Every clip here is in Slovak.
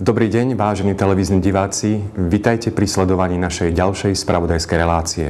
Dobrý deň, vážení televízni diváci. Vitajte pri sledovaní našej ďalšej spravodajskej relácie.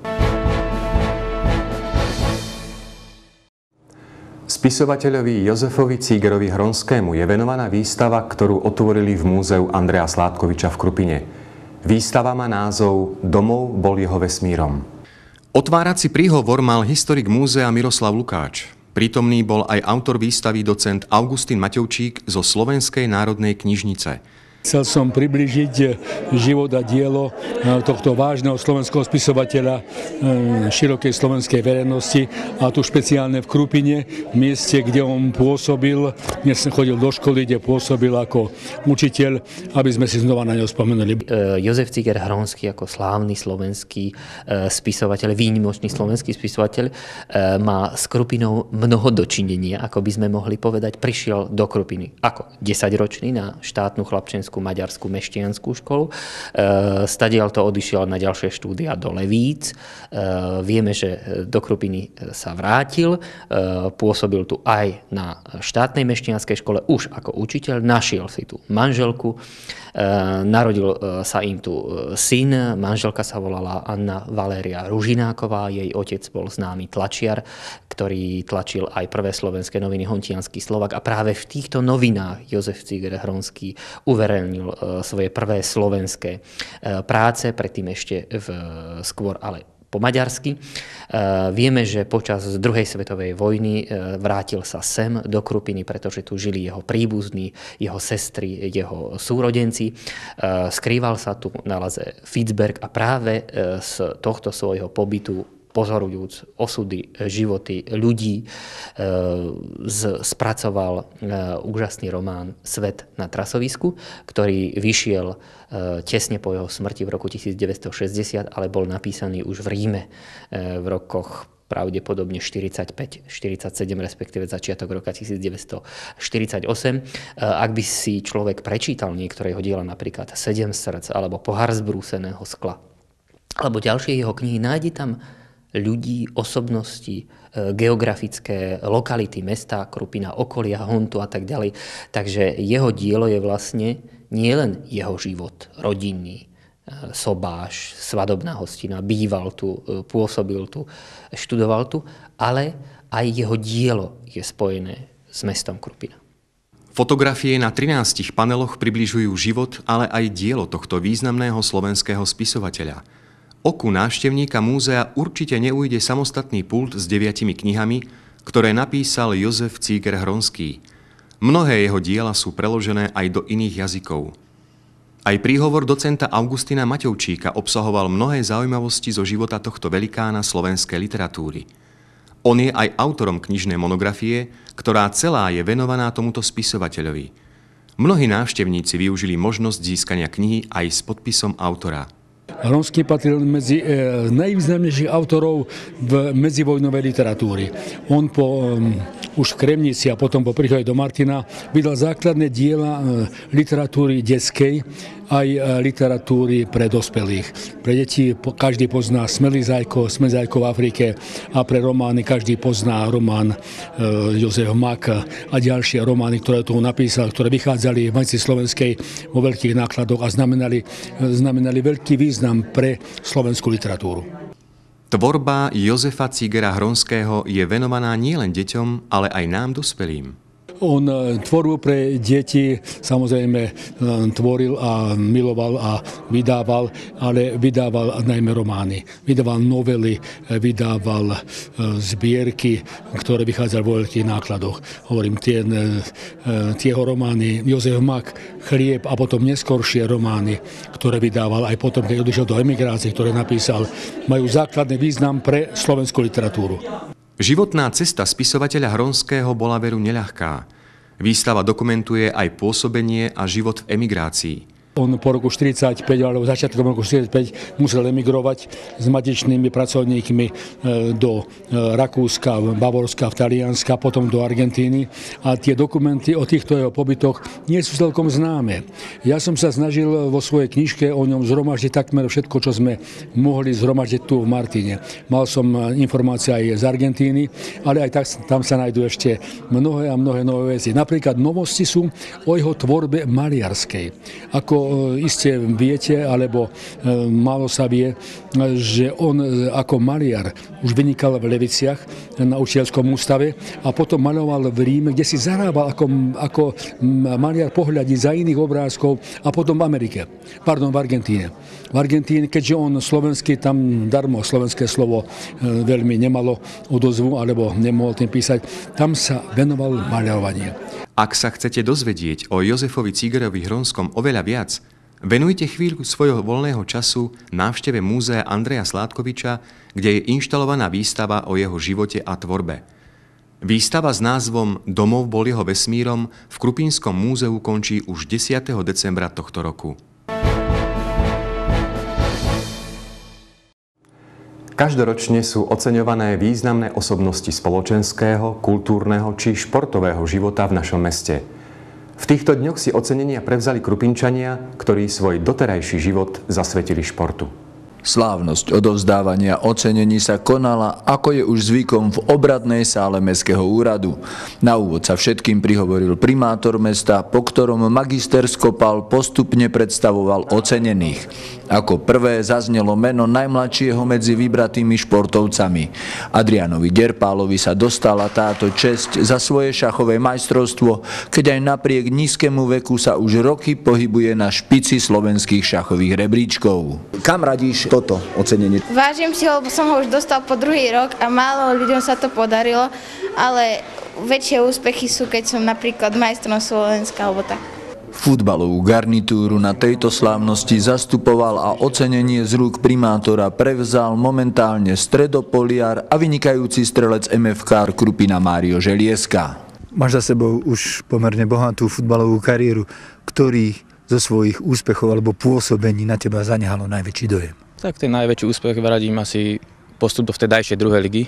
Spisovateľovi Jozefovi Cígerovi Hronskému je venovaná výstava, ktorú otvorili v múzeu Andreja Sládkoviča v Krupine. Výstava má názov Domov bol jeho vesmírom. Otvárací príhovor mal historik múzea Miroslav Lukáč. Prítomný bol aj autor výstavy docent Augustín Maťovčík zo Slovenskej národnej knižnice. Chcel som priblížiť život a dielo tohto vážneho slovenského spisovateľa širokej slovenskej verejnosti, a tu špeciálne v Krupine, mieste, kde on pôsobil, dnes chodil do školy, kde pôsobil ako učiteľ, aby sme si znova na ňo spomenuli. Jozef Cíger Hronský ako slávny slovenský spisovateľ, výnimočný slovenský spisovateľ, má s Krupinou mnoho dočinenia, ako by sme mohli povedať. Prišiel do Krupiny ako 10-ročný na štátnu chlapčenskú maďarskú mešťanskú školu. Stadiaľ to odišiel na ďalšie štúdia do Levíc. Vieme, že do Krupiny sa vrátil. Pôsobil tu aj na štátnej mešťanskej škole už ako učiteľ. Našiel si tu manželku. Narodil sa im tu syn. Manželka sa volala Anna Valéria Ružináková. Jej otec bol známy tlačiar, ktorý tlačil aj prvé slovenské noviny Hontiansky Slovak. A práve v týchto novinách Jozef Cíger Hronský uverejnil svoje prvé slovenské práce, predtým ešte skôr ale po maďarsky. Vieme, že počas druhej svetovej vojny vrátil sa sem do Krupiny, pretože tu žili jeho príbuzní, jeho sestry, jeho súrodenci. Skrýval sa tu na Laze Fitzberg a práve z tohto svojho pobytu, pozorujúc osudy, životy ľudí, spracoval úžasný román Svet na trasovisku, ktorý vyšiel tesne po jeho smrti v roku 1960, ale bol napísaný už v Ríme v rokoch pravdepodobne 45, 47, respektíve začiatok roka 1948. Ak by si človek prečítal niektoré jeho diela, napríklad Sedem srdc alebo Pohár z brúseného skla, alebo ďalšie jeho knihy, nájde tam ľudí, osobnosti, geografické lokality, mesta, Krupina, okolia, Hontu a tak ďalej. Takže jeho dielo je vlastne nielen jeho život rodinný, sobáš, svadobná hostina, býval tu, pôsobil tu, študoval tu, ale aj jeho dielo je spojené s mestom Krupina. Fotografie na 13 paneloch približujú život, ale aj dielo tohto významného slovenského spisovateľa. Oku návštevníka múzea určite neujde samostatný pult s 9 knihami, ktoré napísal Jozef Cíger Hronský. Mnohé jeho diela sú preložené aj do iných jazykov. Aj príhovor docenta Augustína Maťovčíka obsahoval mnohé zaujímavosti zo života tohto velikána slovenskej literatúry. On je aj autorom knižnej monografie, ktorá celá je venovaná tomuto spisovateľovi. Mnohí návštevníci využili možnosť získania knihy aj s podpisom autora. Hronský patril medzi najvýznamnejších autorov v medzivojnovej literatúry. On už v Kremnici a potom po príchode do Martina vydal základné diela literatúry detskej aj literatúry pre dospelých. Pre deti každý pozná Smelý Zajko v Afrike, a pre romány každý pozná román Jozef Mak a ďalšie romány, ktoré tu napísal, ktoré vychádzali v Matici slovenskej vo veľkých nákladoch a znamenali veľký význam pre slovenskú literatúru. Tvorba Jozefa Cígera Hronského je venovaná nielen deťom, ale aj nám dospelým. On tvorbu pre deti samozrejme tvoril a miloval a vydával, ale vydával najmä romány. Vydával novely, vydával zbierky, ktoré vychádzali vo veľkých nákladoch. Hovorím, tie jeho romány Jozef Mak, Chlieb a potom neskoršie romány, ktoré vydával aj potom, keď odišiel do emigrácie, ktoré napísal, majú základný význam pre slovenskú literatúru. Životná cesta spisovateľa Hronského bola veru neľahká. Výstava dokumentuje aj pôsobenie a život v emigrácii. On po roku 45 alebo začiatkom roku 45 musel emigrovať s matičnými pracovníkmi do Rakúska, Bavorska, Talianska, potom do Argentíny a tie dokumenty o týchto jeho pobytoch nie sú celkom známe. Ja som sa snažil vo svojej knižke o ňom zhromaždiť takmer všetko, čo sme mohli zhromaždiť tu v Martine. Mal som informácie aj z Argentíny, ale aj tak tam sa nájdú ešte mnohé a mnohé nové veci. Napríklad novosti sú o jeho tvorbe maliarskej. Ako iste viete, alebo málo sa vie, že on ako maliar už vynikal v Leviciach na učiteľskom ústave a potom maľoval v Ríme, kde si zarábal ako maliar pohľadí za iných obrázkov a potom v Argentíne. V Argentíne, keďže on slovenský, tam darmo slovenské slovo veľmi nemalo odozvu, alebo nemohol tým písať, tam sa venoval maľovaniu. Ak sa chcete dozvedieť o Jozefovi Cígerovi Hronskom oveľa viac, venujte chvíľu svojho voľného času návšteve múzea Andreja Sládkoviča, kde je inštalovaná výstava o jeho živote a tvorbe. Výstava s názvom Domov bol jeho vesmírom v Krupínskom múzeu končí už 10. decembra tohto roku. Každoročne sú oceňované významné osobnosti spoločenského, kultúrneho či športového života v našom meste. V týchto dňoch si ocenenia prevzali Krupinčania, ktorí svoj doterajší život zasvetili športu. Slávnosť odovzdávania ocenení sa konala, ako je už zvykom, v obradnej sále Mestského úradu. Na úvod sa všetkým prihovoril primátor mesta, po ktorom magister Skopal postupne predstavoval ocenených. Ako prvé zaznelo meno najmladšieho medzi vybratými športovcami. Adrianovi Derpálovi sa dostala táto česť za svoje šachové majstrovstvo, keď aj napriek nízkemu veku sa už roky pohybuje na špici slovenských šachových rebríčkov. Kam radíš toto ocenenie? Vážim si ho, lebo som ho už dostal po druhý rok a málo ľuďom sa to podarilo, ale väčšie úspechy sú, keď som napríklad majstrom Slovenska alebo tak. Futbalovú garnitúru na tejto slávnosti zastupoval a ocenenie z rúk primátora prevzal momentálne stredopoliar a vynikajúci strelec MFK Krupina Mário Želieska. Máš za sebou už pomerne bohatú futbalovú kariéru, ktorý zo svojich úspechov alebo pôsobení na teba zanehalo najväčší dojem? Tak ten najväčší úspech radím asi postup do vtedajšej druhej ligy.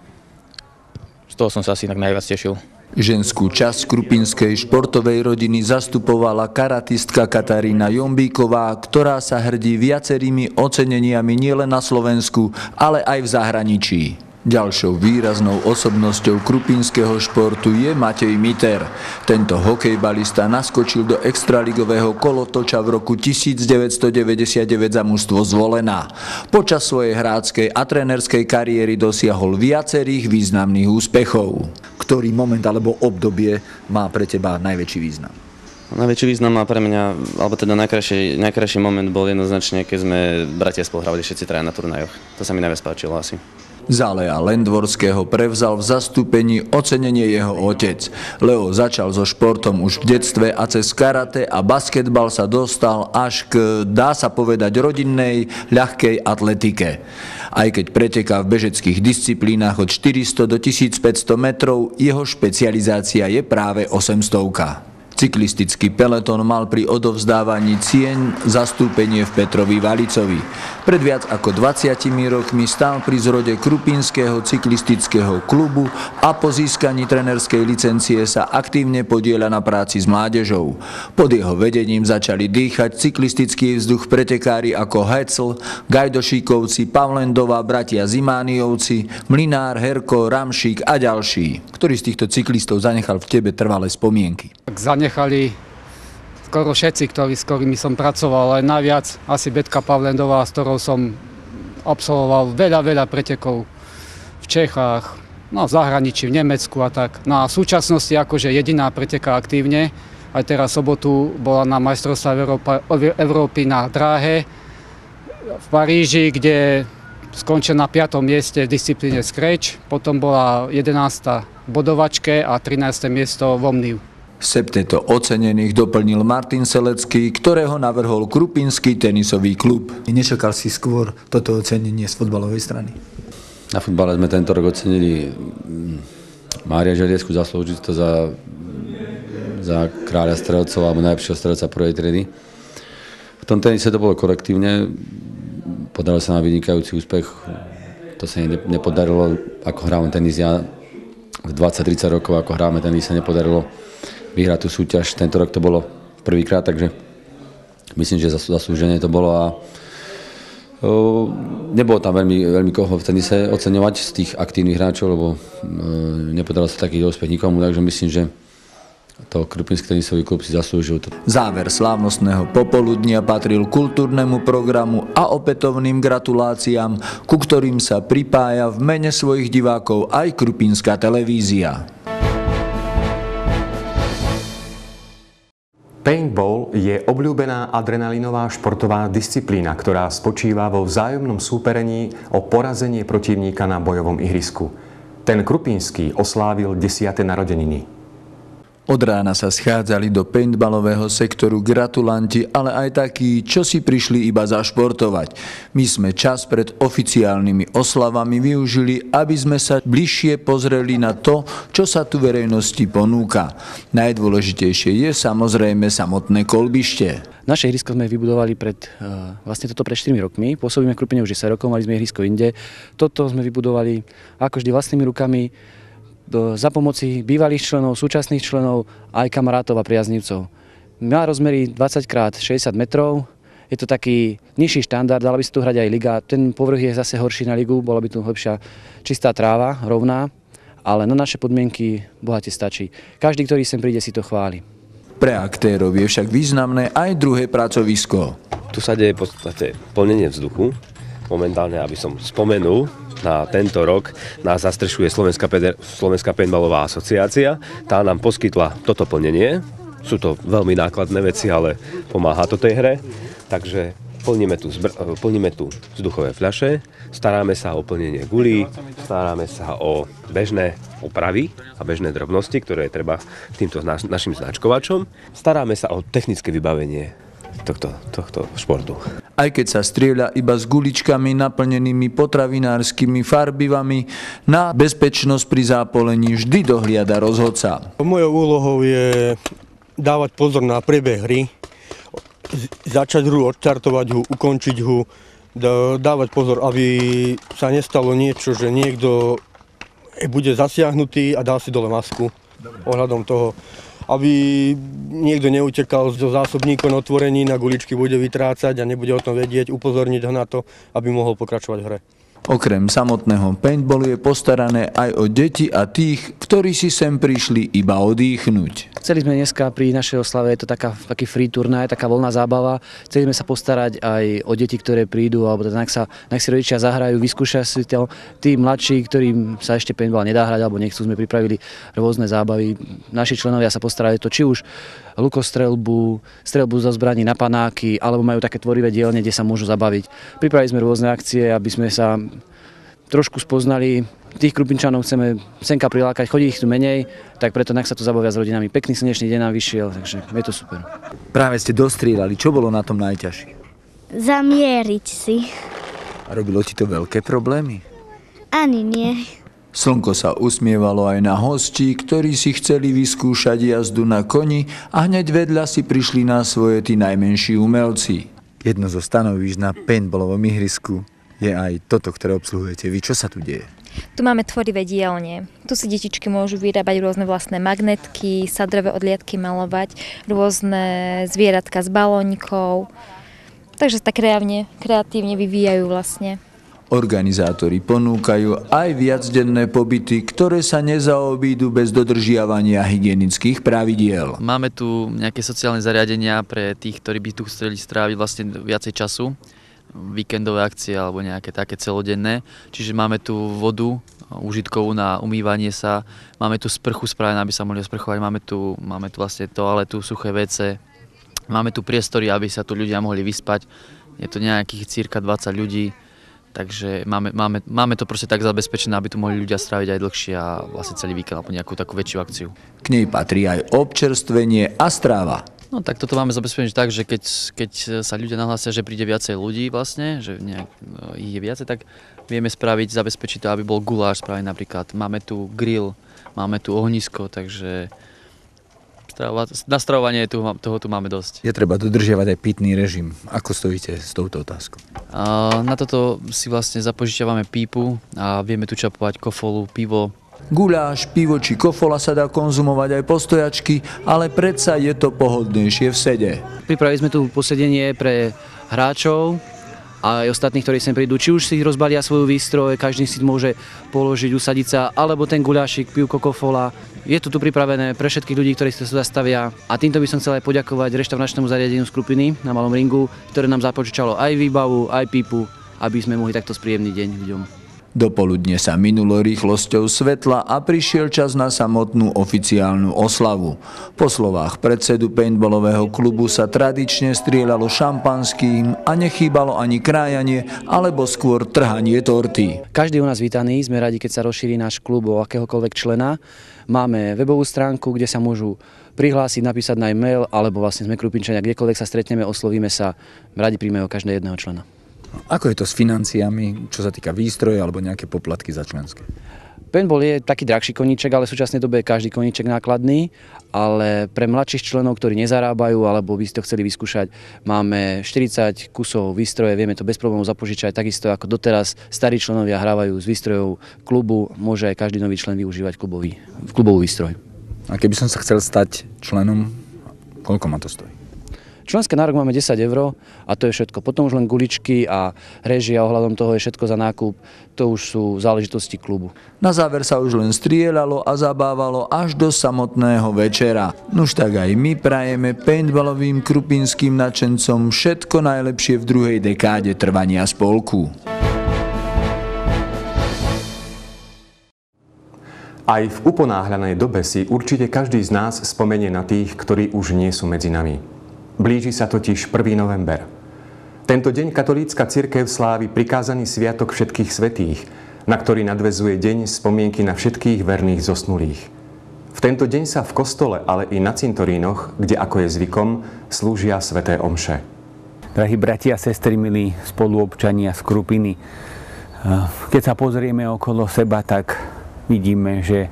Z toho som sa asi tak najviac tešil. Ženskú časť krupinskej športovej rodiny zastupovala karatistka Katarína Jombíková, ktorá sa hrdí viacerými oceneniami nielen na Slovensku, ale aj v zahraničí. Ďalšou výraznou osobnosťou krupinského športu je Matej Miter. Tento hokejbalista naskočil do extraligového kolotoča v roku 1999 za mužstvo Zvolená. Počas svojej hráckej a trénerskej kariéry dosiahol viacerých významných úspechov. Ktorý moment alebo obdobie má pre teba najväčší význam? Najväčší význam má pre mňa, alebo teda najkrajší moment bol jednoznačne, keď sme bratia spolu hrali všetci traja na turnajoch. To sa mi najviac páčilo asi. Za Lea Lendvorského prevzal v zastúpení ocenenie jeho otec. Leo začal so športom už v detstve a cez karate a basketbal sa dostal až k, dá sa povedať, rodinnej ľahkej atletike. Aj keď preteká v bežeckých disciplínach od 400 do 1500 metrov, jeho špecializácia je práve 800. Cyklistický peletón mal pri odovzdávaní cieň zastúpenie v Petrovi Valicovi. Pred viac ako 20 rokmi stál pri zrode Krupinského cyklistického klubu a po získaní trenerskej licencie sa aktívne podieľa na práci s mládežou. Pod jeho vedením začali dýchať cyklistický vzduch pretekári ako Hecl, Gajdošíkovci, Pavlendová, bratia Zimániovci, Mlynár, Herko, Ramšík a ďalší. Ktorý z týchto cyklistov zanechal v tebe trvalé spomienky? Zanechali skoro všetci, s ktorými som pracoval, ale najviac asi Betka Pavlendová, s ktorou som absolvoval veľa pretekov v Čechách, no v zahraničí, v Nemecku a tak. No a v súčasnosti akože jediná preteká aktívne, aj teraz sobotu bola na majstrovstvá Európy na dráhe v Paríži, kde skončil na 5. mieste v disciplíne Scratch, potom bola 11. bodovačke a 13. miesto v Omniu. Septeto ocenených doplnil Martin Selecký, ktorého navrhol Krupinský tenisový klub. Nečakal si skôr toto ocenenie z futbalovej strany? Na futbale sme tento rok ocenili Mária Želiesku, zaslúžiť to za kráľa strelcov alebo najlepšieho strelca prvej triedy. tom tenise to bolo korektívne, podarilo sa na vynikajúci úspech, to sa nepodarilo, ako hráme tenis ja, v 20-30 rokov, ako hráme tenis, sa nepodarilo vyhrať tú súťaž, tento rok to bolo prvýkrát, takže myslím, že zaslúženie to bolo a nebolo tam veľmi koho v tenise oceňovať z tých aktívnych hráčov, lebo nepodarilo sa taký úspech nikomu, takže myslím, že to Krupinský tenisový klub si zaslúžil. Záver slávnostného popoludnia patril kultúrnemu programu a opätovným gratuláciám, ku ktorým sa pripája v mene svojich divákov aj Krupinská televízia. Paintball je obľúbená adrenalinová športová disciplína, ktorá spočíva vo vzájomnom súperení o porazenie protivníka na bojovom ihrisku. Ten Krupinský oslávil 10. narodeniny. Od rána sa schádzali do paintballového sektoru gratulanti, ale aj takí, čo si prišli iba zašportovať. My sme čas pred oficiálnymi oslavami využili, aby sme sa bližšie pozreli na to, čo sa tu verejnosti ponúka. Najdôležitejšie je samozrejme samotné kolbište. Naše ihrisko sme vybudovali vlastne toto pred 4 rokmi. Pôsobíme v Krupine už 10 rokov, mali sme ihrisko inde. Toto sme vybudovali ako vždy vlastnými rukami, za pomoci bývalých členov, súčasných členov, aj kamarátov a priaznivcov. Má rozmery 20x60 metrov, je to taký nižší štandard, dala by sa tu hrať aj liga. Ten povrch je zase horší na ligu, bola by tu lepšia čistá tráva, rovná, ale na naše podmienky bohate stačí. Každý, ktorý sem príde, si to chváli. Pre aktérov je však významné aj druhé pracovisko. Tu sa deje v podstate plnenie vzduchu. Momentálne, aby som spomenul, na tento rok nás zastrešuje Slovenská paintballová asociácia. Tá nám poskytla toto plnenie. Sú to veľmi nákladné veci, ale pomáha to tej hre. Takže plníme tu vzduchové fľaše, staráme sa o plnenie gulí, staráme sa o bežné opravy a bežné drobnosti, ktoré je treba týmto našim značkovačom. Staráme sa o technické vybavenie tohto športu. Aj keď sa strieľa iba s guličkami naplnenými potravinárskymi farbivami, na bezpečnosť pri zápolení vždy dohliada rozhodca. Mojou úlohou je dávať pozor na priebeh hry, začať hru, odštartovať ho, ukončiť ho, dávať pozor, aby sa nestalo niečo, že niekto bude zasiahnutý a dá si dole masku ohľadom toho, aby niekto neutekal zo zásobníkov na otvorení, na guličky bude vytrácať a nebude o tom vedieť, upozorniť ho na to, aby mohol pokračovať v hre. Okrem samotného paintballu je postarané aj o deti a tých, ktorí si sem prišli iba odýchnuť. Chceli sme dneska pri našej oslave, je to taký free turnaj, taká voľná zábava. Chceli sme sa postarať aj o deti, ktoré prídu, alebo teda nech si rodičia zahrajú, vyskúšajú si to. Tí mladší, ktorým sa ešte paintball nedá hrať, alebo nechcú, sme pripravili rôzne zábavy. Naši členovia sa postarali to, či už lukostreľbu, streľbu zo zbraní na panáky, alebo majú také tvorivé dielne, kde sa môžu zabaviť. Pripravili sme rôzne akcie, aby sme sa trošku spoznali. Tých Krupinčanov chceme senka prilákať, chodí ich tu menej, tak preto nech sa tu zabavia s rodinami. Pekný slnečný deň nám vyšiel, takže je to super. Práve ste dostrieľali, čo bolo na tom najťažšie? Zamieriť si. A robilo ti to veľké problémy? Ani nie. Slnko sa usmievalo aj na hostí, ktorí si chceli vyskúšať jazdu na koni a hneď vedľa si prišli na svoje tí najmenší umelci. Jedno zo stanovíš na paintballovom ihrisku je aj toto, ktoré obsluhujete vy. Čo sa tu deje? Tu máme tvorivé dielne. Tu si detičky môžu vyrábať rôzne vlastné magnetky, sadrové odliadky malovať, rôzne zvieratka s balónikov. Takže sa tak kreatívne vyvíjajú vlastne. Organizátori ponúkajú aj viacdenné pobyty, ktoré sa nezaobídu bez dodržiavania hygienických pravidiel. Máme tu nejaké sociálne zariadenia pre tých, ktorí by tu chceli stráviť vlastne viacej času. Víkendové akcie alebo nejaké také celodenné. Čiže máme tu vodu užitkovú na umývanie sa, máme tu sprchu spravenú, aby sa mohli osprchovať, máme tu vlastne toaletu, suché WC, máme tu priestory, aby sa tu ľudia mohli vyspať. Je to nejakých cirka 20 ľudí, takže máme to proste tak zabezpečené, aby tu mohli ľudia stráviť aj dlhšie a vlastne celý víkend alebo nejakú takú väčšiu akciu. K nej patrí aj občerstvenie a stráva. No tak toto máme zabezpečiť tak, že keď sa ľudia nahlásia, že príde viacej ľudí vlastne, že ich je viacej, tak vieme zabezpečiť to, aby bol guláš spravený napríklad. Máme tu grill, máme tu ohnisko, takže Na stravovanie toho tu máme dosť. Je treba dodržiavať aj pitný režim. Ako stojíte s touto otázkou? Na toto si vlastne zapožičiavame pípu a vieme tu čapovať kofolu, pivo. Guľáš, pivo či kofola sa dá konzumovať aj po stojačky, ale predsa je to pohodlnejšie v sede. Pripravili sme tu posedenie pre hráčov a aj ostatných, ktorí sem prídu. Či už si rozbalia svoju výstroj, každý si môže položiť, usadiť sa, alebo ten guľášik, pivko, kofola. Je to tu pripravené pre všetkých ľudí, ktorí sa tu zastavia. A týmto by som chcel aj poďakovať reštauračnému zariadeniu Skrupiny na Malom ringu, ktoré nám zapožičalo aj výbavu, aj pipu, aby sme mohli takto spríjemniť deň ľuďom. Dopoludne sa minulo rýchlosťou svetla a prišiel čas na samotnú oficiálnu oslavu. Po slovách predsedu paintballového klubu sa tradične strieľalo šampanským a nechýbalo ani krájanie alebo skôr trhanie torty. Každý u nás vítaný, sme radi, keď sa rozšíri náš klub o akéhokoľvek člena. Máme webovú stránku, kde sa môžu prihlásiť, napísať na e-mail, alebo vlastne sme Krupinčania, kdekoľvek sa stretneme, oslovíme sa, radi príjmeme každého jedného člena. Ako je to s financiami, čo sa týka výstroje alebo nejaké poplatky za členské? Paintball je taký drahší koníček, ale v súčasnej dobe je každý koníček nákladný, ale pre mladších členov, ktorí nezarábajú alebo by si to chceli vyskúšať, máme 40 kusov výstroje, vieme to bez problémov zapožičať, takisto ako doteraz starí členovia hrávajú z výstrojov klubu, môže aj každý nový člen využívať klubovú výstroj. A keby som sa chcel stať členom, koľko ma to stojí? Členské na rok máme 10 € a to je všetko. Potom už len guličky a réžia ohľadom toho je všetko za nákup. To už sú záležitosti klubu. Na záver sa už len strieľalo a zabávalo až do samotného večera. Nuž tak aj my prajeme paintballovým krupinským nadšencom všetko najlepšie v druhej dekáde trvania spolku. Aj v uponáhľanej dobe si určite každý z nás spomenie na tých, ktorí už nie sú medzi nami. Blíži sa totiž 1. november. Tento deň katolícka cirkev slávi prikázaný sviatok všetkých svätých, na ktorý nadväzuje deň spomienky na všetkých verných zosnulých. V tento deň sa v kostole, ale i na cintorínoch, kde ako je zvykom, slúžia sväté omše. Drahí bratia a sestry, milí spoluobčania z Krupiny, keď sa pozrieme okolo seba, tak vidíme, že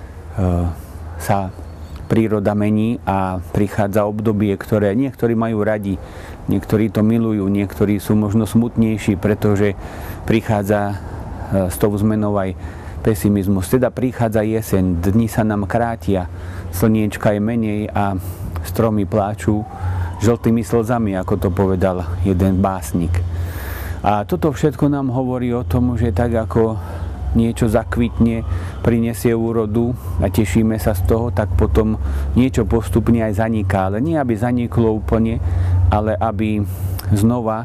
sa príroda mení a prichádza obdobie, ktoré niektorí majú radi, niektorí to milujú, niektorí sú možno smutnejší, pretože prichádza s tou zmenou aj pesimizmus. Teda prichádza jeseň, dni sa nám krátia, slniečka je menej a stromy pláču žltými slzami, ako to povedal jeden básnik. A toto všetko nám hovorí o tom, že tak ako niečo zakvitne, prinesie úrodu a tešíme sa z toho, tak potom niečo postupne aj zaniká. Ale nie, aby zaniklo úplne, ale aby znova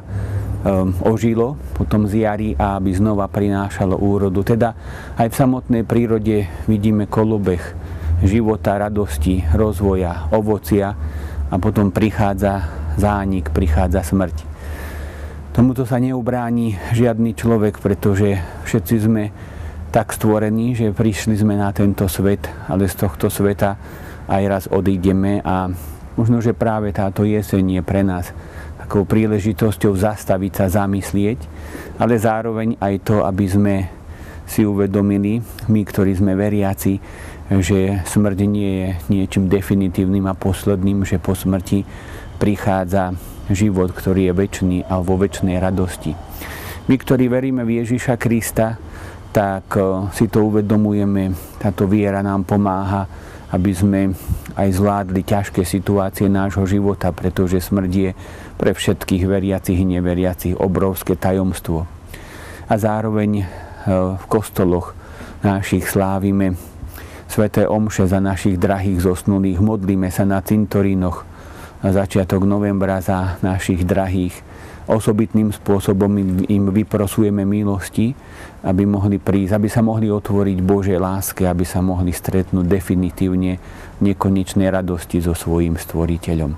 ožilo potom z jari a aby znova prinášalo úrodu. Teda aj v samotnej prírode vidíme kolobeh života, radosti, rozvoja, ovocia a potom prichádza zánik, prichádza smrť. Tomuto sa neubráni žiadny človek, pretože všetci sme tak stvorení, že prišli sme na tento svet, ale z tohto sveta aj raz odídeme a možno, že práve táto jeseň je pre nás takou príležitosťou zastaviť sa, zamyslieť, ale zároveň aj to, aby sme si uvedomili, my, ktorí sme veriaci, že smrť nie je niečím definitívnym a posledným, že po smrti prichádza život, ktorý je večný a vo večnej radosti. My, ktorí veríme v Ježiša Krista, tak si to uvedomujeme, táto viera nám pomáha, aby sme aj zvládli ťažké situácie nášho života, pretože smrť je pre všetkých veriacich i neveriacich obrovské tajomstvo. A zároveň v kostoloch našich slávime sväté omše za našich drahých zosnulých, modlíme sa na cintorínoch na začiatok novembra za našich drahých. Osobitným spôsobom im vyprosujeme milosti, aby mohli prísť, aby sa mohli otvoriť Božej láske, aby sa mohli stretnúť definitívne nekonečnej radosti so svojím Stvoriteľom.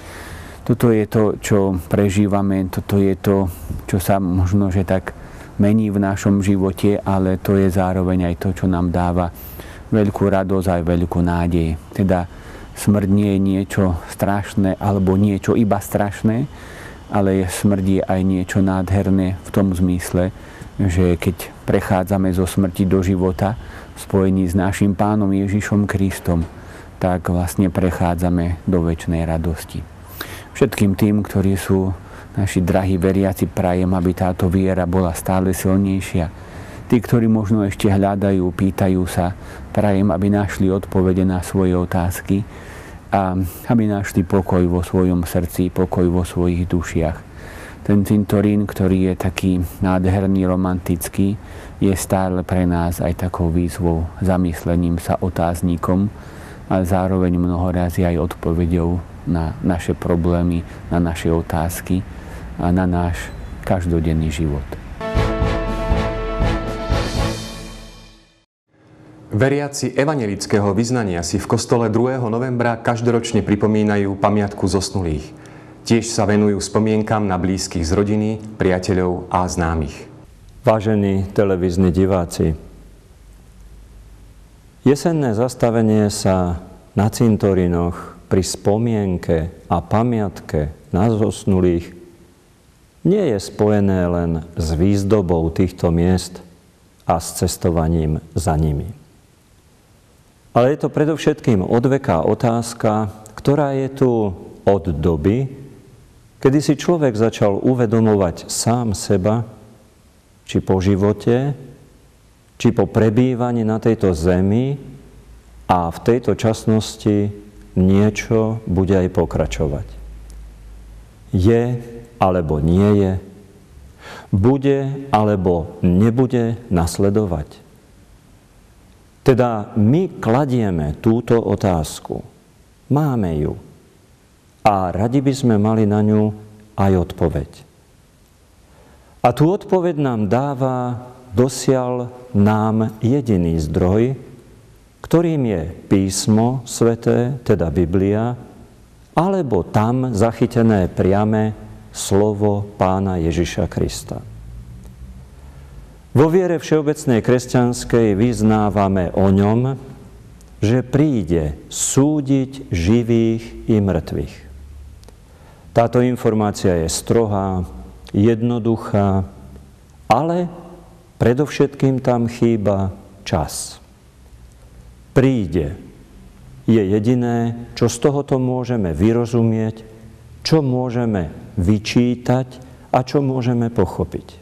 Toto je to, čo prežívame, toto je to, čo sa možno, že tak mení v našom živote, ale to je zároveň aj to, čo nám dáva veľkú radosť a veľkú nádej. Teda smrť nie je niečo strašné alebo niečo iba strašné, ale smrť je aj niečo nádherné v tom zmysle, že keď prechádzame zo smrti do života v spojení s našim Pánom Ježišom Kristom, tak vlastne prechádzame do večnej radosti. Všetkým tým, ktorí sú naši drahí veriaci, prajem, aby táto viera bola stále silnejšia. Tí, ktorí možno ešte hľadajú, pýtajú sa, prajem, aby našli odpovede na svoje otázky a aby našli pokoj vo svojom srdci, pokoj vo svojich dušiach. Ten cintorín, ktorý je taký nádherný, romantický, je stále pre nás aj takou výzvou, zamyslením sa, otáznikom, ale zároveň mnohorazí aj odpoveďou na naše problémy, na naše otázky a na náš každodenný život. Veriaci evanjelického vyznania si v kostole 2. novembra každoročne pripomínajú pamiatku zosnulých. Tiež sa venujú spomienkam na blízkych z rodiny, priateľov a známych. Vážení televízni diváci, jesenné zastavenie sa na cintorínoch pri spomienke a pamiatke na zosnulých nie je spojené len s výzdobou týchto miest a s cestovaním za nimi. Ale je to predovšetkým odveká otázka, ktorá je tu od doby, kedy si človek začal uvedomovať sám seba, či po živote, či po prebývaní na tejto zemi a v tejto časnosti niečo bude aj pokračovať. Je alebo nie je, bude alebo nebude nasledovať. Teda my kladieme túto otázku, máme ju a radi by sme mali na ňu aj odpoveď. A tú odpoveď nám dáva dosiaľ nám jediný zdroj, ktorým je písmo sväté, teda Biblia, alebo tam zachytené priame slovo Pána Ježiša Krista. Vo viere všeobecnej kresťanskej vyznávame o ňom, že príde súdiť živých i mŕtvych. Táto informácia je strohá, jednoduchá, ale predovšetkým tam chýba čas. Príde je jediné, čo z tohoto môžeme vyrozumieť, čo môžeme vyčítať a čo môžeme pochopiť.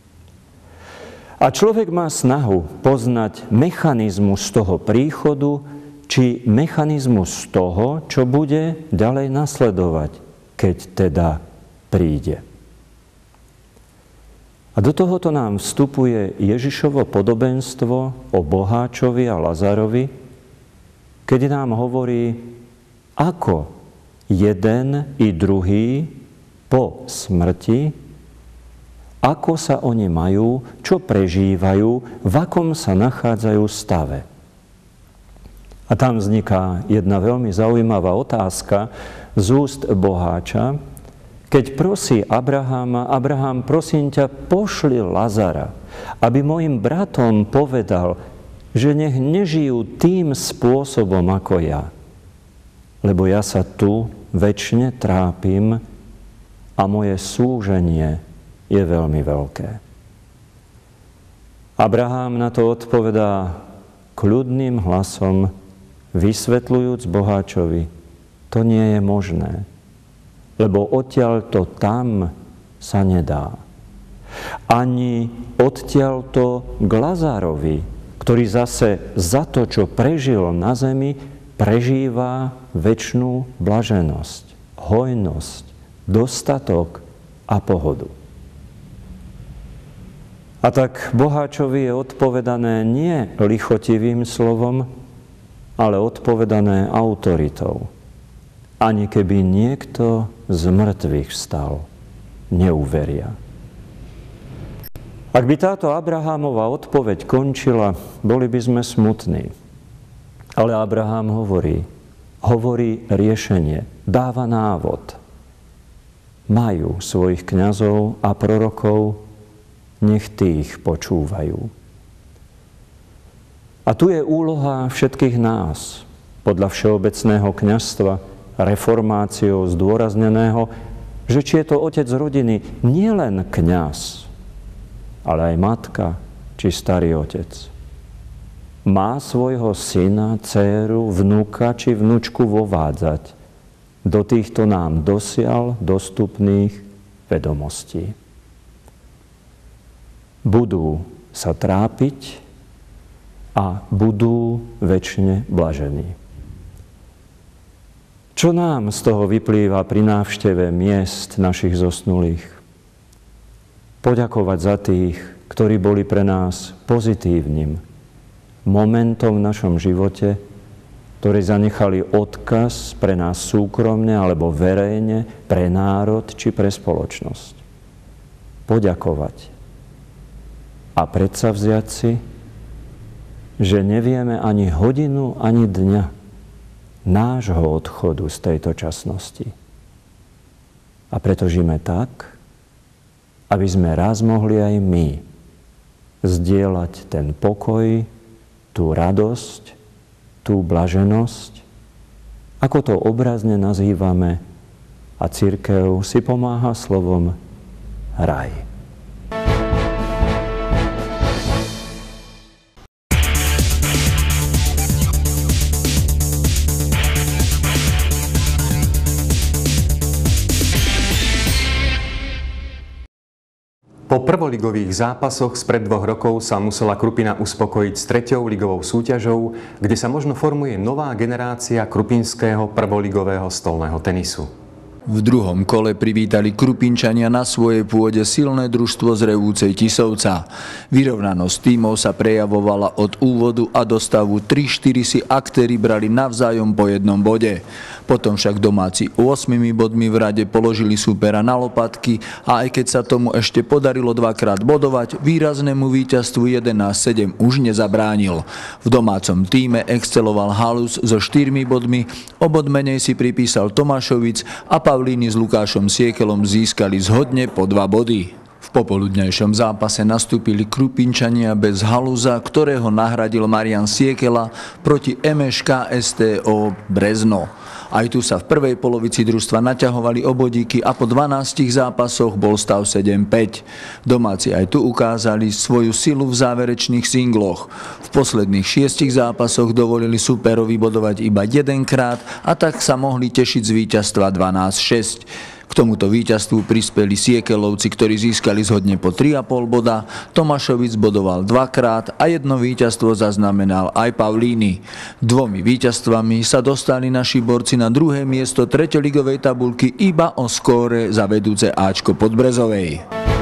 A človek má snahu poznať mechanizmus toho príchodu, či mechanizmus toho, čo bude ďalej nasledovať, keď teda príde. A do tohoto nám vstupuje Ježišovo podobenstvo o boháčovi a Lazarovi, keď nám hovorí, ako jeden i druhý po smrti, ako sa oni majú, čo prežívajú, v akom sa nachádzajú stave. A tam vzniká jedna veľmi zaujímavá otázka z úst boháča, keď prosí Abraháma, Abraham, prosím ťa, pošli Lazara, aby mojim bratom povedal, že nech nežijú tým spôsobom ako ja. Lebo ja sa tu večne trápim a moje súženie je veľmi veľké. Abraham na to odpovedá kľudným hlasom, vysvetľujúc boháčovi, to nie je možné. Lebo odtiaľto tam sa nedá. Ani odtiaľto k Lazárovi, ktorý zase za to, čo prežil na zemi, prežíva večnú blaženosť, hojnosť, dostatok a pohodu. A tak boháčovi je odpovedané nie lichotivým slovom, ale odpovedané autoritou. Ani keby niekto z mŕtvych vstal, neuveria. Ak by táto Abrahámova odpoveď končila, boli by sme smutní. Ale Abraham hovorí riešenie, dáva návod. Majú svojich kňazov a prorokov, nech tých počúvajú. A tu je úloha všetkých nás, podľa všeobecného kňazstva, reformáciou zdôrazneného, že či je to otec rodiny, nie len kňaz, ale aj matka či starý otec. má svojho syna, dcéru, vnuka či vnučku vovádzať do týchto nám dosiaľ dostupných vedomostí. Budú sa trápiť a budú večne blažení. Čo nám z toho vyplýva pri návšteve miest našich zosnulých? Poďakovať za tých, ktorí boli pre nás pozitívnym momentom v našom živote, ktorí zanechali odkaz pre nás súkromne alebo verejne, pre národ či pre spoločnosť. Poďakovať. A predsavziať si, že nevieme ani hodinu, ani dňa nášho odchodu z tejto časnosti. A preto žijeme tak, aby sme raz mohli aj my zdieľať ten pokoj, tú radosť, tú blaženosť, ako to obrazne nazývame, a cirkev si pomáha slovom raj. Po prvoligových zápasoch spred 2 rokov sa musela Krupina uspokojiť s 3. ligovou súťažou, kde sa možno formuje nová generácia krupinského prvoligového stolného tenisu. V druhom kole privítali Krupinčania na svojej pôde silné družstvo z revúcej Tisovca. Vyrovnanosť tímov sa prejavovala od úvodu a do stavu 3-4 si aktéri brali navzájom po 1 bode. Potom však domáci 8 bodmi v rade položili súpera na lopatky a aj keď sa tomu ešte podarilo 2-krát bodovať, výraznému víťazstvu 11-7 už nezabránil. V domácom tíme exceloval Halus so 4 bodmi, o bod menej si pripísal Tomášovic a Pavlíny s Lukášom Siekelom získali zhodne po 2 body. V popoludňajšom zápase nastúpili Krupinčania bez Haluza, ktorého nahradil Marian Siekela proti MŠK STO Brezno. Aj tu sa v prvej polovici družstva naťahovali o bodíky a po 12 zápasoch bol stav 7-5. Domáci aj tu ukázali svoju silu v záverečných singloch. V posledných 6 zápasoch dovolili súperovi bodovať iba 1-krát a tak sa mohli tešiť z víťazstva 12-6. K tomuto víťazstvu prispeli Siekelovci, ktorí získali zhodne po 3,5 boda, Tomášovic bodoval 2-krát a 1 víťazstvo zaznamenal aj Pavlíny. 2 víťazstvami sa dostali naši borci na 2. miesto 3. ligovej tabuľky iba o skóre za vedúce Ačko Podbrezovej.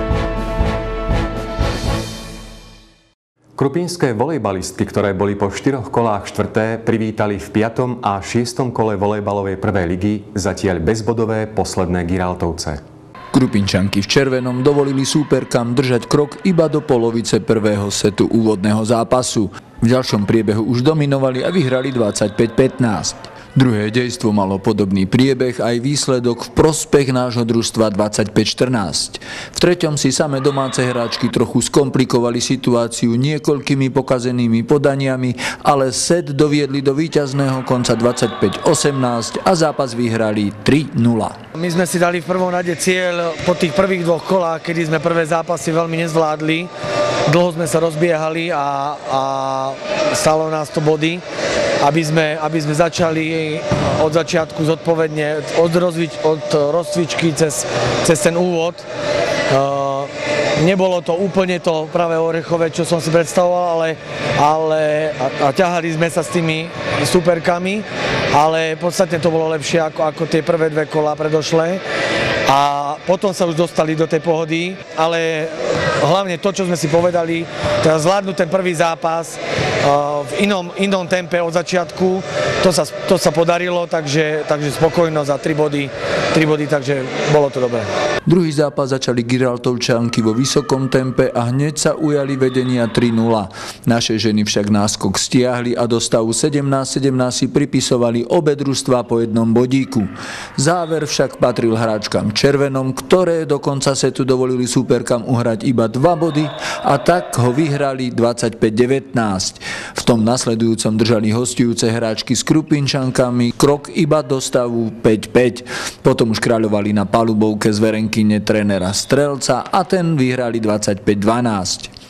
Krupinské volejbalistky, ktoré boli po 4 kolách 4., privítali v 5. a 6. kole volejbalovej 1. ligy zatiaľ bezbodové posledné Giraltovce. Krupinčanky v červenom dovolili súperkám držať krok iba do polovice prvého setu úvodného zápasu. V ďalšom priebehu už dominovali a vyhrali 25-15. Druhé dejstvo malo podobný priebeh aj výsledok v prospech nášho družstva 25-14. V treťom si same domáce hráčky trochu skomplikovali situáciu niekoľkými pokazenými podaniami, ale set doviedli do víťazného konca 25-18 a zápas vyhrali 3-0. My sme si dali v prvom rade cieľ po tých prvých 2 kolách, kedy sme prvé zápasy veľmi nezvládli. Dlho sme sa rozbiehali a stalo nás to body, aby sme začali od začiatku zodpovedne, od rozcvičky cez ten úvod. Nebolo to úplne to pravé orechové, čo som si predstavoval, ale ťahali sme sa s tými superkami, ale podstatne to bolo lepšie ako tie prvé 2 kolá predošlé. A potom sa už dostali do tej pohody, ale hlavne to, čo sme si povedali, teda zvládnuť ten prvý zápas v inom tempe od začiatku, to sa podarilo, takže spokojnosť a 3 body, takže bolo to dobré. Druhý zápas začali Giraltovčanky vo vysokom tempe a hneď sa ujali vedenia 3-0. Naše ženy však náskok stiahli a do stavu 17-17 si pripisovali obe družstvá po 1 bodíku. Záver však patril hráčkam červenom, ktoré do konca setu dovolili súperkam uhrať iba 2 body a tak ho vyhrali 25-19. V tom nasledujúcom držali hostujúce hráčky s Krupinčankami krok iba do stavu 5-5. Potom už kráľovali na palubovke zverenkyne trénera Strelca a ten vyhrali 25-12.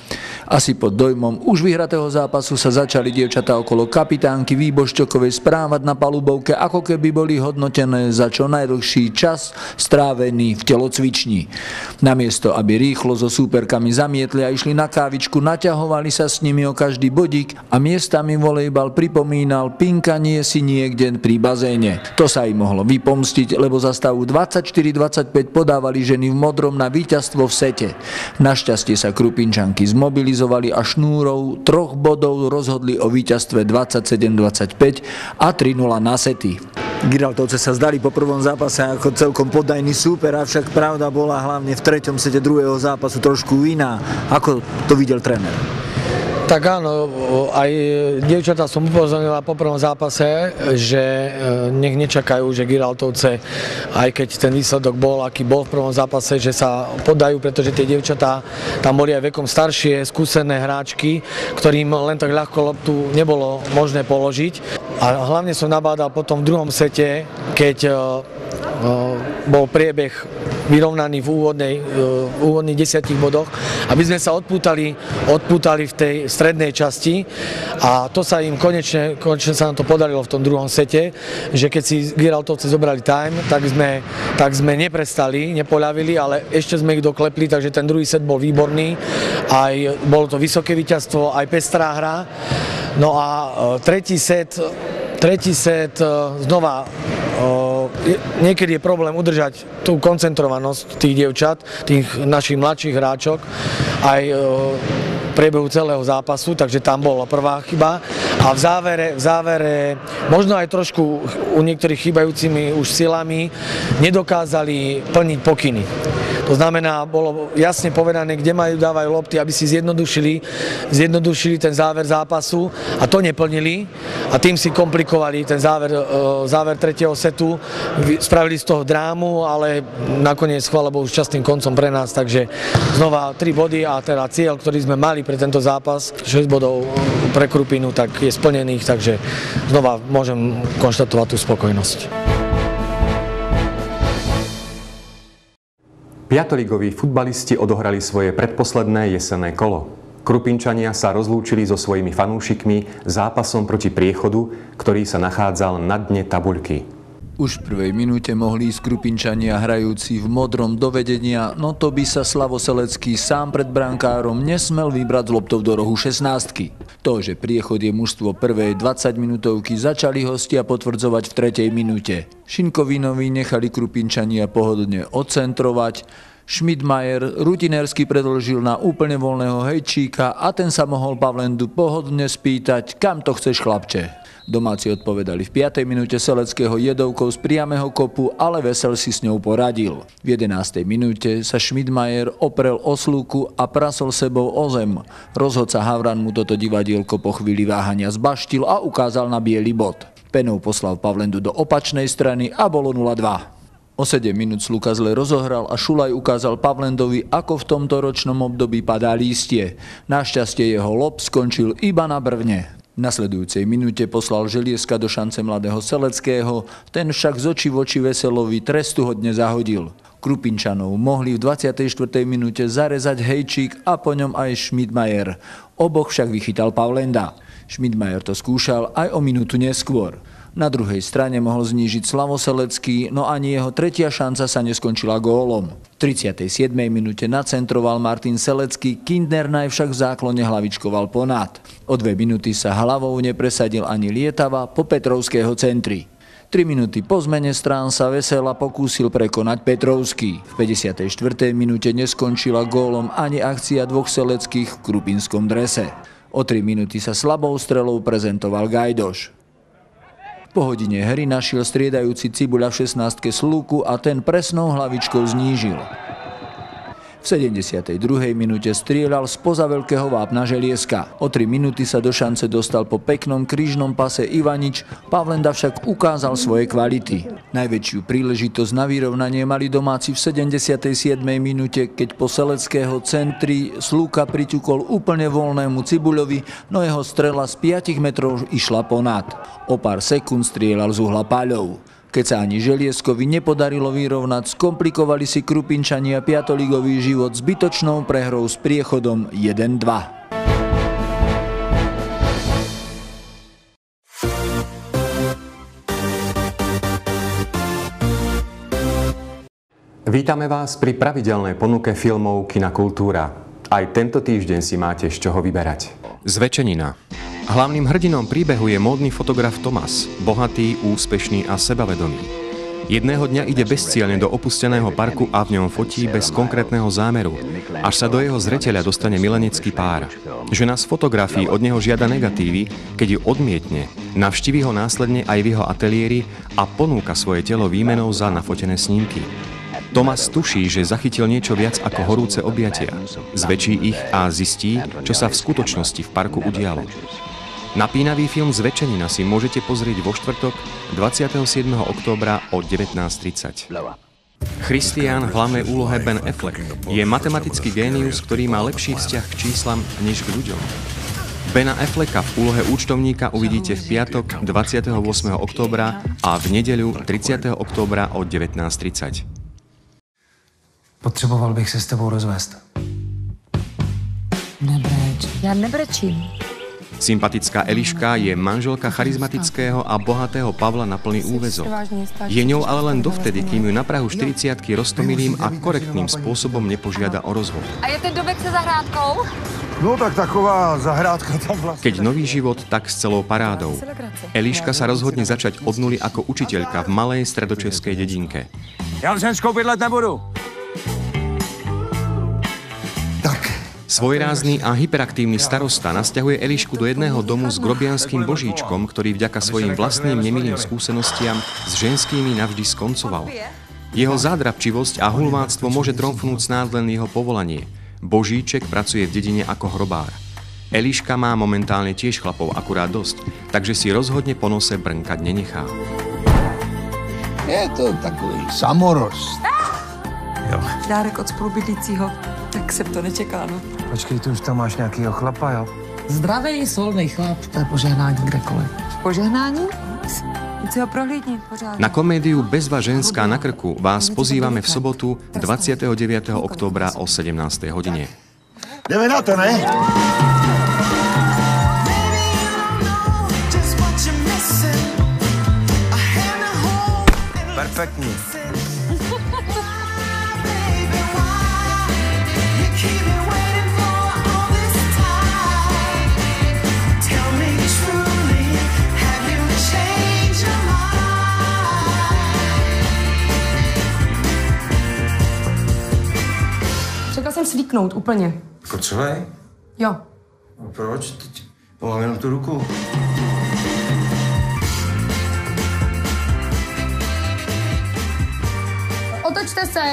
Asi pod dojmom už vyhratého zápasu sa začali dievčatá okolo kapitánky Výboščokovej správať na palubovke, ako keby boli hodnotené za čo najdlhší čas strávený v telocvični. Namiesto, aby rýchlo so súperkami zamietli a išli na kávičku, naťahovali sa s nimi o každý bodík a miestami volejbal pripomínal pinkanie si niekde pri bazéne. To sa im mohlo vypomstiť, lebo za stavu 24-25 podávali ženy v modrom na víťazstvo v sete. Našťastie sa Krupinčanky zmobilizovali a šnúrou 3 bodov rozhodli o víťazstve 27-25 a 3-0 na sety. Giraltovce sa zdali po prvom zápase ako celkom poddajný súper, avšak pravda bola hlavne v 3. sete druhého zápasu trošku iná. Ako to videl tréner? Tak áno, aj dievčatá som upozornila po prvom zápase, že nech nečakajú, že Giraltovce, aj keď ten výsledok bol, aký bol v prvom zápase, že sa podajú, pretože tie dievčatá tam boli aj vekom staršie, skúsené hráčky, ktorým len tak ľahko loptu nebolo možné položiť. A hlavne som nabádal potom v druhom sete, keď bol priebeh vyrovnaný v úvodných 10 bodoch, aby sme sa odpútali v tej strednej časti a to sa im konečne sa nám to podarilo v tom druhom sete, že keď si Giraltovce zobrali time, tak sme neprestali, nepoľavili, ale ešte sme ich doklepli, takže ten druhý set bol výborný, aj bolo to vysoké víťazstvo, aj pestrá hra. No a tretí set znova niekedy je problém udržať tú koncentrovanosť tých dievčat, tých našich mladších hráčok aj v priebehu celého zápasu, takže tam bola prvá chyba a v závere možno aj trošku u niektorých chýbajúcimi už silami nedokázali plniť pokyny. To znamená, bolo jasne povedané, kde majú dávajú lopty, aby si zjednodušili ten záver zápasu a to neplnili a tým si komplikovali ten záver tretieho setu. Spravili z toho drámu, ale nakoniec, chvála Bohu, šťastným koncom pre nás, takže znova 3 body a teda cieľ, ktorý sme mali pre tento zápas, 6 bodov pre Krupinu, tak je splnených, takže znova môžem konštatovať tú spokojnosť. Piatoligoví futbalisti odohrali svoje predposledné jesenné kolo. Krupinčania sa rozlúčili so svojimi fanúšikmi zápasom proti Priechodu, ktorý sa nachádzal na dne tabuľky. Už v prvej minúte mohli ísť Krupinčania hrajúci v modrom do vedenia, no to by sa Slavo Selecký sám pred brankárom nesmel vybrať z loptou do rohu 16-ky. To, že Priechod je mužstvo prvej 20-minútovky, začali hostia potvrdzovať v 3. minúte. Šinkovinovi nechali Krupinčania pohodlne odcentrovať, Schmidmajer rutinérsky predĺžil na úplne voľného Hejčíka a ten sa mohol Pavlendu pohodlne spýtať, kam to chceš, chlapče. Domáci odpovedali v 5. minúte Seleckého jedovkou z priamého kopu, ale Vesel si s ňou poradil. V 11. minúte sa Schmidmajer oprel o slúku a prasol sebou o zem. Rozhodca Havran mu toto divadielko po chvíli váhania zbaštil a ukázal na biely bod. Penou poslal Pavlendu do opačnej strany a bolo 0-2. O 7 minút Sluka zle rozohral a Šulaj ukázal Pavlendovi, ako v tomto ročnom období padá lístie. Našťastie jeho lob skončil iba na brvne. V nasledujúcej minúte poslal Želieska do šance mladého Seleckého, ten však z očí v oči Veselovi trestuhodne zahodil. Krupinčanov mohli v 24. minúte zarezať Hejčík a po ňom aj Schmidmajer. Oboch však vychytal Pavlenda. Schmidmajer to skúšal aj o minútu neskôr. Na druhej strane mohol znížiť Slavo Selecký, no ani jeho tretia šanca sa neskončila gólom. V 37. minúte nacentroval Martin Selecký, Kindernaj však v záklone hlavičkoval ponad. O 2 minúty sa hlavou nepresadil ani Lietava po Petrovského centri. 3 minúty po zmene strán sa Vesela pokúsil prekonať Petrovský. V 54. minúte neskončila gólom ani akcia dvoch Seleckých v krupinskom drese. O 3 minúty sa slabou strelou prezentoval Gajdoš. Po hodine hry našiel striedajúci Cibuľa v 16. Slúku a ten presnou hlavičkou znížil. V 72. minúte strieľal spoza veľkého vápna Želieska. O 3 minúty sa do šance dostal po peknom krížnom pase Ivanič, Pavlenda však ukázal svoje kvality. Najväčšiu príležitosť na vyrovnanie mali domáci v 77. minúte, keď po Seleckého centri Slúka priťukol úplne voľnému Cibuľovi, no jeho strela z 5 metrov išla ponad. O pár sekúnd strieľal z uhla paľov. Keď sa ani Želieskovi nepodarilo vyrovnať, skomplikovali si Krupinčania piatoligový život zbytočnou prehrou s Priechodom 1-2. Vítame vás pri pravidelnej ponuke filmov Kina Kultúra. Aj tento týždeň si máte z čoho vyberať. Zvečenina. Hlavným hrdinom príbehu je módny fotograf Thomas, bohatý, úspešný a sebavedomý. Jedného dňa ide bezcielne do opusteného parku a v ňom fotí bez konkrétneho zámeru, až sa do jeho zreteľa dostane milenecký pár. Žena z fotografií od neho žiada negatívy, keď ju odmietne, navštíví ho následne aj v jeho ateliéri a ponúka svoje telo výmenou za nafotené snímky. Thomas tuší, že zachytil niečo viac ako horúce objatia. Zväčší ich a zistí, čo sa v skutočnosti v parku udialo. Napínavý film Zvečenina si môžete pozrieť vo štvrtok 27. októbra o 19:30. Christian v hlavnej úlohe Ben Affleck je matematický génius, ktorý má lepší vzťah k číslam než k ľuďom. Bena Afflecka v úlohe účtovníka uvidíte v piatok 28. októbra a v nedeľu 30. októbra o 19:30. Potřeboval bych se s tebou rozvést. Nebreč. Já nebrečím. Sympatická Eliška je manželka charizmatického a bohatého Pavla na plný úväzok. Je ňou ale len dovtedy, kým ju na prahu 40-ky roztomilým a korektným spôsobom nepožiada o rozvod. A je ten domek se zahrádkou? No tak taková zahrádka tam vlastne. Keď nový život, tak s celou parádou. Eliška sa rozhodne začať od nuly ako učiteľka v malej stredočeskej dedinke. Ja v ženskou bydlet nebudu. Svojrázny a hyperaktívny starosta nasťahuje Elišku do jedného domu s grobianským božíčkom, ktorý vďaka svojim vlastným nemilým skúsenostiam s ženskými navždy skoncoval. Jeho zádrabčivosť a hulváctvo môže tromfnúť snáď len jeho povolanie. Božíček pracuje v dedine ako hrobár. Eliška má momentálne tiež chlapov akurát dosť, takže si rozhodne po nose brnkať nenechá. Je to takový samorost. Jo. Dárek od spolubydlícího, tak jsem to nečekala, no. Počkej, ty už tam máš nějakýho chlapa, jo? Zdravý, solný chlap, to je požehnání kdekoliv. Požehnání? Teď si ho prohlídni, pořádně. Na komédiu Bezva ženská na krku vás pozývame v sobotu 29. októbra o 17. hodine. Jdeme na to, ne? Perfektní. Čekal jsem svíknout úplně. Jako celý? Jo. No proč? Teď mám jenom tu ruku. Otočte se.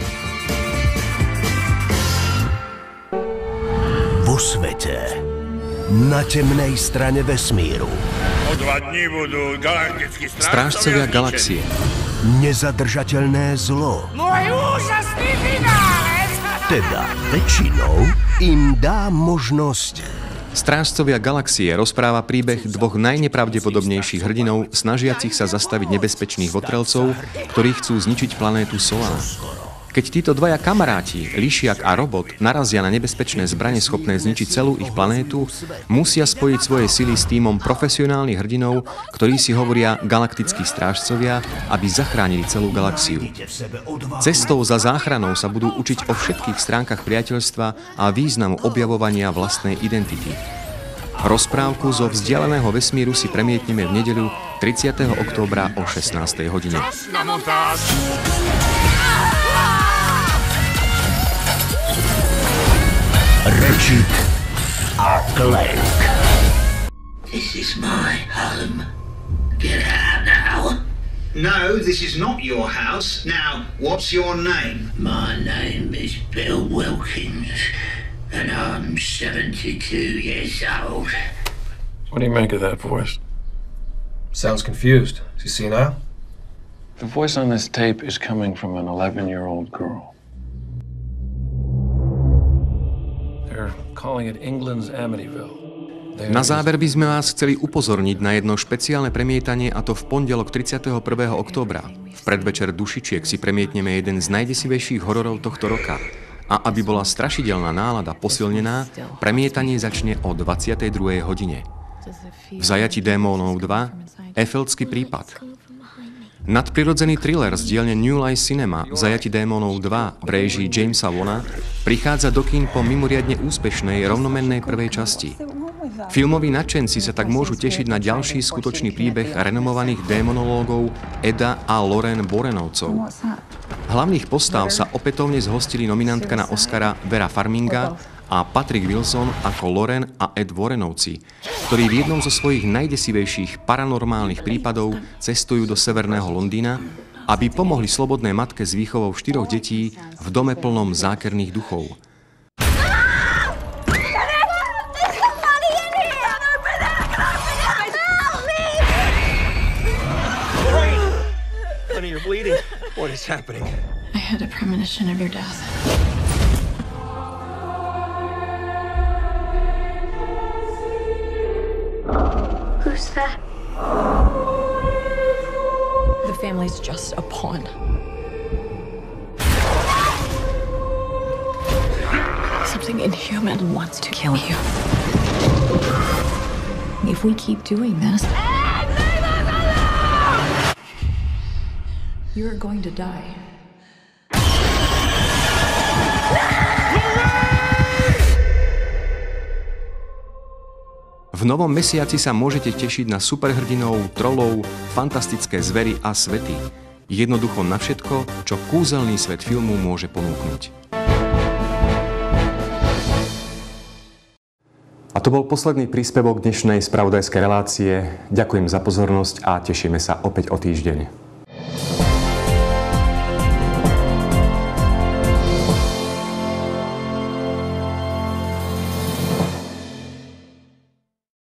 Vo svete, na temnej strane vesmíru. O 2 dní budú galaktickí Strážcovia galaxie. Nezadržateľné zlo. Môj úžasný vynález! Teda väčšinou im dá možnosť. Strážcovia galaxie rozpráva príbeh dvoch najnepravdepodobnejších hrdinov snažiacich sa zastaviť nebezpečných votrelcov, ktorí chcú zničiť planétu Solán. Keď títo dvaja kamaráti, Lišiak a Robot, narazia na nebezpečné zbrane schopné zničiť celú ich planétu, musia spojiť svoje sily s tímom profesionálnych hrdinov, ktorí si hovoria galaktickí strážcovia, aby zachránili celú galaxiu. Cestou za záchranou sa budú učiť o všetkých stránkach priateľstva a významu objavovania vlastnej identity. Rozprávku zo vzdialeného vesmíru si premietneme v nedeľu 30. októbra o 16. hodine. Ratchet a Clank. This is my home. Get out now. No, this is not your house. Now, what's your name? My name is Bill Wilkins, and I'm 72 years old. What do you make of that voice? Sounds confused. Do you see now? The voice on this tape is coming from an 11-year-old girl. They're calling it England's Amityville. Na záver by sme vás chceli upozorniť na jedno špeciálne premietanie, a to v pondelok 31. októbra. V predvečer Dušičiek si premietneme jeden z najdesivejších hororov tohto roka. A aby bola strašidelná nálada posilnená, premietanie začne o 22. hodine. V zajati démonov 2, Efeldský prípad. Nadprirodzený thriller z dielne New Line Cinema v zajati démonov 2 v réžii Jamesa Vona prichádza do kín po mimoriadne úspešnej rovnomennej prvej časti. Filmoví nadšenci sa tak môžu tešiť na ďalší skutočný príbeh renomovaných démonológov Eda a Lauren Borenovcov. Hlavných postav sa opätovne zhostili nominantka na Oscara Vera Farminga a Patrick Wilson ako Lauren a Ed Warrenovci, ktorí v jednom zo svojich najdesivejších paranormálnych prípadov cestujú do severného Londýna, aby pomohli slobodnej matke s výchovou 4 detí v dome plnom zákerných duchov. Honey, you're bleeding. What is happening? I had a premonition of your death. Who's that? The family's just a pawn. Something inhuman wants to kill you. If we keep doing this, you're going to die. V novom mesiaci sa môžete tešiť na superhrdinov, trolov, fantastické zvery a svety. Jednoducho na všetko, čo kúzelný svet filmu môže ponúknuť. A to bol posledný príspevok dnešnej spravodajskej relácie. Ďakujem za pozornosť a tešíme sa opäť o týždeň.